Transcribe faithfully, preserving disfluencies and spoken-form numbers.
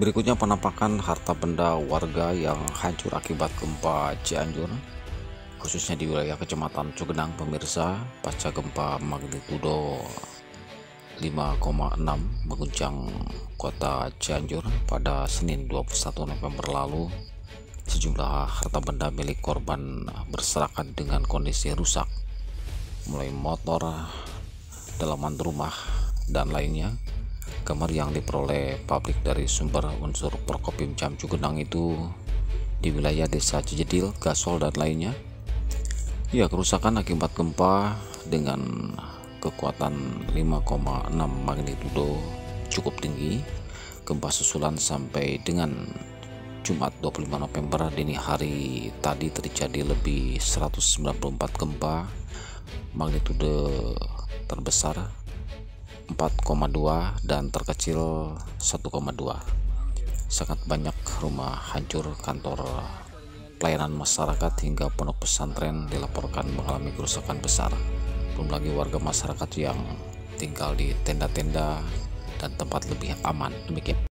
Berikutnya penampakan harta benda warga yang hancur akibat gempa Cianjur, khususnya di wilayah Kecamatan Cugenang. Pemirsa, pasca gempa magnitudo lima koma enam mengguncang kota Cianjur pada Senin dua puluh satu November lalu, sejumlah harta benda milik korban berserakan dengan kondisi rusak, mulai motor, dalaman rumah, dan lainnya. Gambar yang diperoleh publik dari sumber unsur Prokopim Cam Cugenang itu di wilayah desa Cijedil, Gasol, dan lainnya. Ya, kerusakan akibat gempa dengan kekuatan lima koma enam magnitudo cukup tinggi. Gempa susulan sampai dengan Jumat dua puluh lima November dini hari tadi terjadi lebih seratus sembilan puluh empat gempa magnitudo terbesar empat koma dua dan terkecil satu koma dua. Sangat banyak rumah hancur, kantor pelayanan masyarakat hingga pondok pesantren dilaporkan mengalami kerusakan besar. Belum lagi warga masyarakat yang tinggal di tenda-tenda dan tempat lebih aman. Demikian.